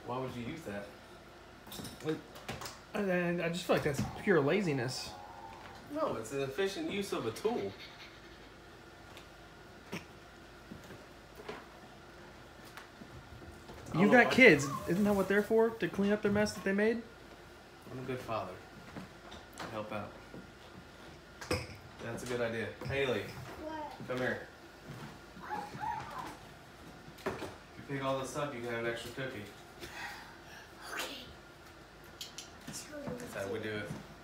Why would you use that? And I just feel like that's pure laziness. No, it's an efficient use of a tool. You've got kids. Isn't that what they're for? To clean up their mess that they made? I'm a good father. I help out. That's a good idea. Haley, What? come here. If you pick all this up, you can have an extra cookie. Okay. That's how we do it.